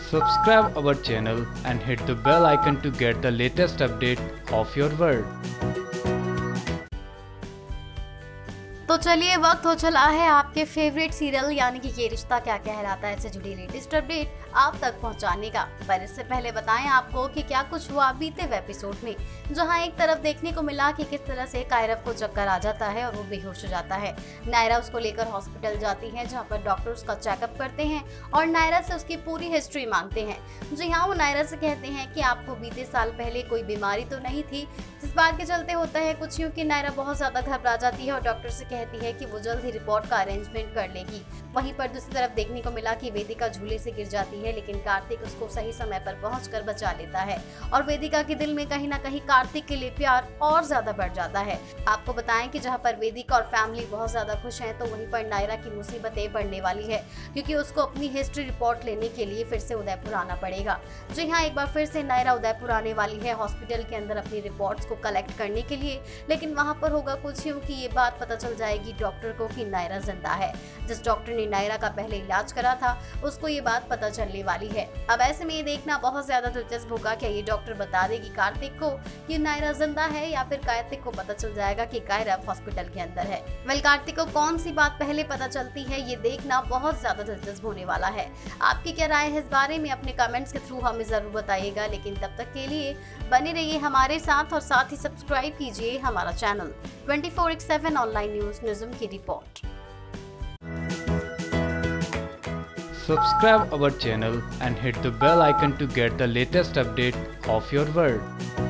Subscribe our channel and hit the bell icon to get the latest update of your world. तो चलिए वक्त हो चला है आपके फेवरेट सीरियल यानी कि ये रिश्ता क्या कहलाता है से जुड़ी लेटेस्ट अपडेट आप तक पहुंचाने का। पर इससे पहले बताएं आपको कि क्या कुछ हुआ बीते एपिसोड में, जहां एक तरफ देखने को मिला कि किस तरह से कायरव को चक्कर आ जाता है और वो बेहोश हो जाता है। नायरा उसको लेकर हॉस्पिटल जाती है जहां पर डॉक्टर उसका चेकअप करते हैं और नायरा से उसकी पूरी हिस्ट्री मांगते हैं। जी हाँ, वो नायरा से कहते हैं कि आपको बीते साल पहले कोई बीमारी तो नहीं थी, जिस बात के चलते होता है कुछ यूं कि नायरा बहुत ज्यादा घबरा जाती है और डॉक्टर से कहती है कि वो जल्द ही रिपोर्ट का अरेंजमेंट कर लेगी। वहीं पर दूसरी तरफ देखने को मिला कि वेदिका झूले से गिर जाती है, लेकिन कार्तिक उसको सही समय पर पहुंचकर बचा लेता है और वेदिका के दिल में कहीं ना कहीं कार्तिक के लिए प्यार और ज्यादा बढ़ जाता है। आपको बताएं कि जहां पर वेदिका और फैमिली बहुत ज्यादा खुश हैं, तो वहीं पर नायरा की मुसीबतें बढ़ने वाली है, क्योंकि उसको अपनी हिस्ट्री रिपोर्ट लेने के लिए फिर से उदयपुर आना पड़ेगा। जी हाँ, एक बार फिर से नायरा उदयपुर आने वाली है हॉस्पिटल के अंदर अपनी रिपोर्ट्स को कलेक्ट करने के लिए, लेकिन वहां पर होगा कुछ यूं कि ये बात पता चल जाएगी डॉक्टर को कि नायरा जिंदा है। जिस डॉक्टर ने नायरा का पहले इलाज करा था उसको ये बात पता चलने वाली है। अब ऐसे में ये देखना बहुत ज्यादा दिलचस्प होगा कि ये डॉक्टर बता देगी कार्तिक को कि नायरा जिंदा है या फिर कार्तिक को पता चल जाएगा कि कायरव हॉस्पिटल के अंदर है। वेल, कार्तिक को कौन सी बात पहले पता चलती है ये देखना बहुत ज्यादा दिलचस्प होने वाला है। आपकी क्या राय है इस बारे में अपने कमेंट्स के थ्रू हमें जरूर बताइएगा, लेकिन तब तक के लिए बने रहिए हमारे साथ और साथ ही सब्सक्राइब कीजिए हमारा चैनल 24/7 ऑनलाइन न्यूज निज़्म की रिपोर्ट। Subscribe our channel and hit the bell icon to get the latest update of your world.